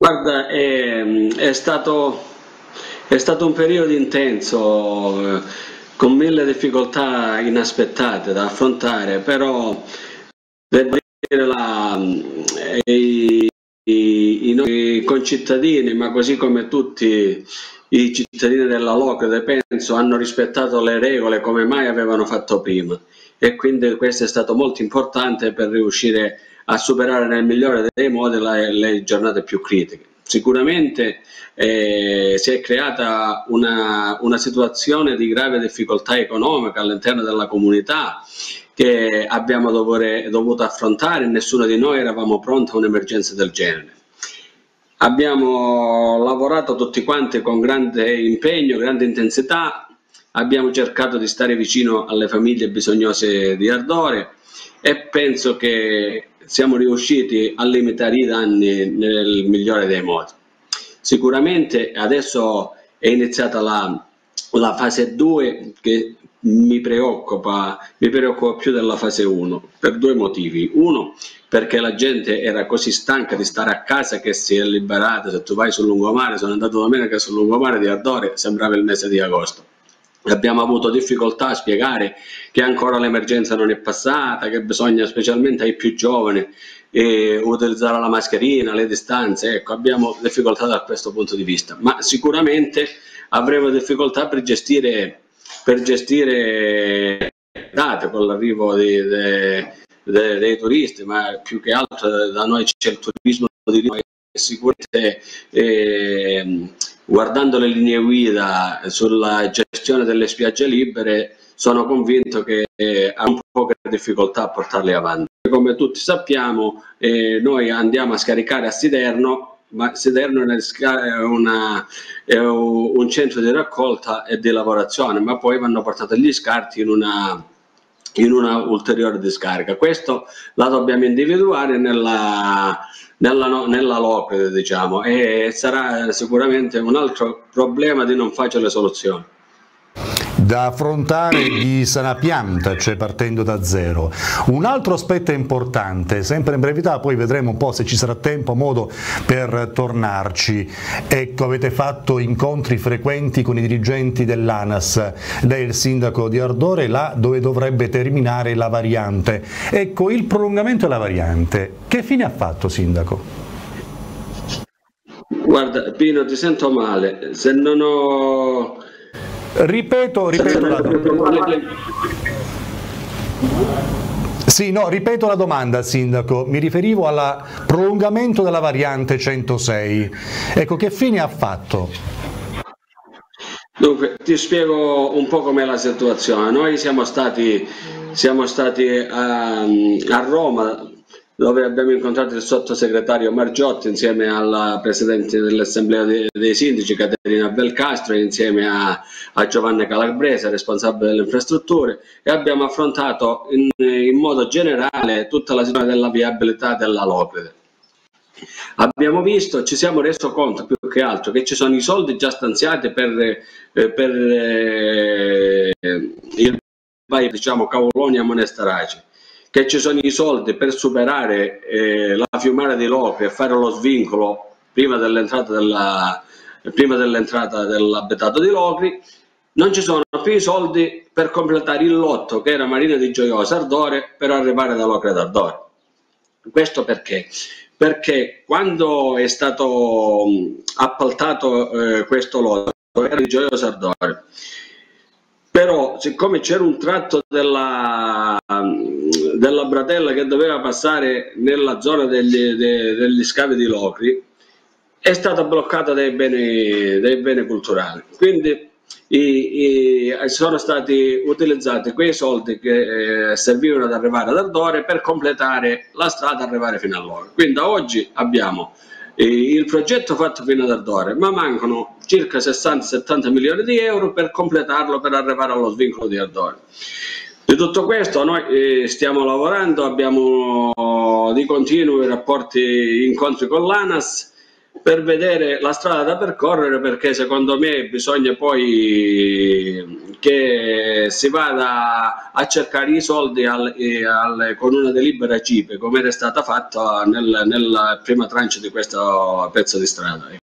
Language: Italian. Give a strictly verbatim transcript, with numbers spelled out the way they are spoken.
Guarda, è, è stato, è stato un periodo intenso, eh, con mille difficoltà inaspettate da affrontare, però devo dire la, i, i- i nostri concittadini, ma così come tutti i cittadini della Locre, penso, hanno rispettato le regole come mai avevano fatto prima e quindi questo è stato molto importante per riuscire a superare nel migliore dei modi la- le giornate più critiche. Sicuramente eh, si è creata una, una situazione di grave difficoltà economica all'interno della comunità che abbiamo dovere- dovuto affrontare, e nessuno di noi eravamo pronti a un'emergenza del genere. Abbiamo lavorato tutti quanti con grande impegno, grande intensità, abbiamo cercato di stare vicino alle famiglie bisognose di Ardore e penso che siamo riusciti a limitare i danni nel migliore dei modi. Sicuramente adesso è iniziata la, la fase due che mi preoccupa, mi preoccupa più della fase uno per due motivi. Uno, perché la gente era così stanca di stare a casa che si è liberata. Se tu vai sul lungomare, sono andato domenica sul lungomare di Ardore, sembrava il mese di agosto. Abbiamo avuto difficoltà a spiegare che ancora l'emergenza non è passata, che bisogna, specialmente ai più giovani, eh, utilizzare la mascherina, le distanze. Ecco, abbiamo difficoltà da questo punto di vista, ma sicuramente avremo difficoltà per gestire, per gestire date con l'arrivo di, de- de- dei turisti, ma più che altro da noi c'è il turismo di noi, sicuramente eh, guardando le linee guida sulla gestione delle spiagge libere sono convinto che eh, ha un po' di difficoltà a portarle avanti. Come tutti sappiamo, eh, noi andiamo a scaricare a Siderno, ma Siderno è, una, è un centro di raccolta e di lavorazione, ma poi vanno portati gli scarti in una, in una ulteriore discarica. Questo la dobbiamo individuare nella, nella, no, nella Locre, diciamo, e sarà sicuramente un altro problema di non facile soluzione. Da affrontare di sana pianta, cioè partendo da zero. Un altro aspetto importante, sempre in brevità, poi vedremo un po' se ci sarà tempo, modo per tornarci. Ecco, avete fatto incontri frequenti con i dirigenti dell'ANAS, lei è il sindaco di Ardore, là dove dovrebbe terminare la variante. Ecco, il prolungamento della variante, che fine ha fatto, sindaco? Guarda, Pino, ti sento male. Se non ho... Ripeto, ripeto la domanda. Sì, no, ripeto la domanda, sindaco. Mi riferivo al prolungamento della variante centosei. Ecco, che fine ha fatto? Dunque, ti spiego un po' com'è la situazione. Noi siamo stati, siamo stati a, a Roma, dove abbiamo incontrato il sottosegretario Margiotti insieme alla presidente dell'Assemblea dei, dei Sindaci, Caterina Belcastro, e insieme a, a Giovanni Calabrese, responsabile delle infrastrutture, e abbiamo affrontato in, in modo generale tutta la situazione della viabilità della Locride. Abbiamo visto, ci siamo resi conto più che altro che ci sono i soldi già stanziati per, eh, per eh, il diciamo Cavolonia Monestaraci, che ci sono i soldi per superare eh, la fiumara di Locri e fare lo svincolo prima dell'entrata della, prima dell'entrata dell'abitato di Locri. Non ci sono più i soldi per completare il lotto che era Marina di Gioiosa Ardore per arrivare da Locri ad Ardore. Questo perché? Perché quando è stato appaltato eh, questo lotto era di Gioiosa Ardore, però siccome c'era un tratto della, della bretella che doveva passare nella zona degli, de, degli scavi di Locri, è stata bloccata dai beni, dai beni culturali. Quindi i, i, sono stati utilizzati quei soldi che eh, servivano ad arrivare ad Ardore per completare la strada e arrivare fino a Locri. Quindi da oggi abbiamo eh, il progetto fatto fino ad Ardore, ma mancano circa sessanta settanta milioni di euro per completarlo, per arrivare allo svincolo di Ardore. Di tutto questo noi eh, stiamo lavorando, abbiamo di continuo i rapporti, incontri con l'ANAS, per vedere la strada da percorrere, perché secondo me bisogna poi che si vada a cercare i soldi al, al, con una delibera C I P E, come era stata fatta nel, nella prima tranche di questo pezzo di strada.